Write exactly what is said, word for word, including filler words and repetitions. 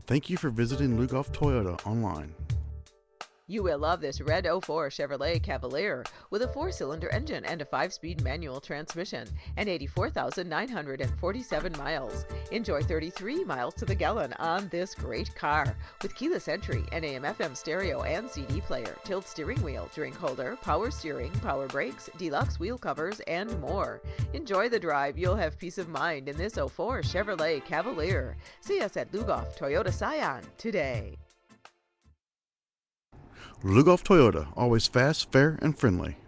Thank you for visiting Lugoff Toyota online. You will love this red oh four Chevrolet Cavalier with a four-cylinder engine and a five-speed manual transmission and eighty-four thousand nine hundred forty-seven miles. Enjoy thirty-three miles to the gallon on this great car with keyless entry and A M F M stereo and C D player, tilt steering wheel, drink holder, power steering, power brakes, deluxe wheel covers, and more. Enjoy the drive. You'll have peace of mind in this oh four Chevrolet Cavalier. See us at Lugoff Toyota Scion today. Lugoff Toyota, always fast, fair, and friendly.